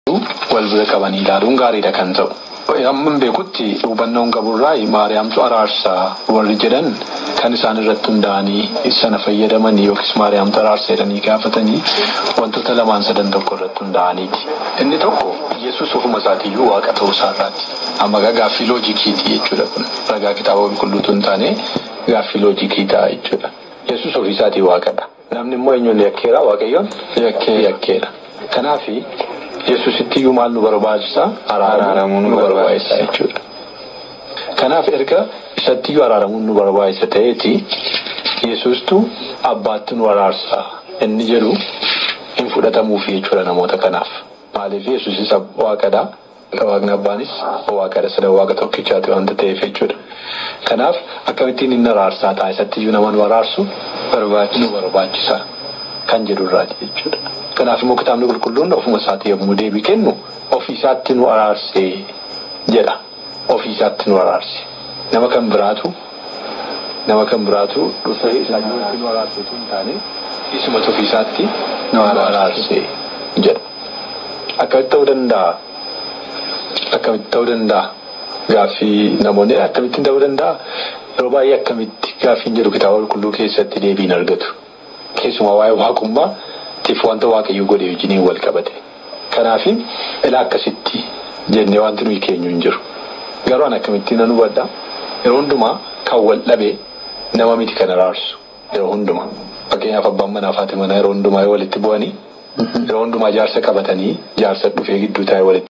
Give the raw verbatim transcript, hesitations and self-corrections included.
wal bira qabanii ilaaluun gaariidha kan ta'u. Amma beekutti hubannoon qaburraa Maariyaamtu araarsaa warri jedhan kan isaan irratti hundaa'anii sana fayyadamanii yookiis Maariyaamtu araarsa jedhanii gaafatanii wantoota lamaan sadan tokko irratti hundaa'aniiti. Inni tokko Yesuus ofuma isaatiiyyuu waaqa ta'uu isaarraati. Amma gaaffii loojikiiti jechuudha kun. Ragaa kitaaba qulqulluutu hin taane gaaffii loojikii ta'a jechuudha. Yesuus ofii isaatii waaqadha. Namni immoo eenyuun yakkeera waaqayyoon yakkeera. Kanaafi Yesuusitti iyyuu maal nu barbaachisa? Araaramuun nu barbaachisa jechuudha. Kanaaf erga isatti iyyuu araaramuun nu barbaachisa ta'eeti Yesuustu abbaatti nu araarsa inni jedhu hin fudhatamuufi jechuudha namoota kanaaf. Maaliif Yesuus isa waaqadha. Waaqni abbaanis waaqadha sada waaqa tokkichaati wanta ta'eef jechuudha. Kanaaf akkamittiin inni araarsaa ta'a isatti iyyuu nama nu araarsu nu barbaachisa kan jedhurraati jechuudha. Kanaaf immoo kitaabni qulqulluun ofuma isaatii yommuu deebii kennu ofii isaatti nu araarsee jedha. Ofii isaatti nu araarse. Nama kan biraatu nama kan biraatu dhufee isaanii nu araarseetu hin taane isuma ofii isaatti nu araarsee jedha. Akkamitti ta'uu danda'a? Akkamitti ta'uu danda'a? Gaaffii namoonni akkamittiin ta'uu danda'a? Yeroo baay'ee akkamitti gaaffiin jedhu kitaaba qulqulluu keessatti deebiin argatu. Keessumaa waa'ee waaqummaa tiif wanta waaqayyo godhe wajjiniin wal qabate. Kanaafi ilaa akkasitti jennee wanti nuyi keenyu hin jiru. Garuu an akkamittiin nan hubadha yeroo hundumaa kan wal dhabee nama miti kan araarsu yeroo hundumaa. Fakkeenyaaf abbaan manaa fi haati manaa yeroo hundumaa walitti bu'anii yeroo hundumaa jaarsa qabatanii jaarsa dhufee gidduu taa'ee walitti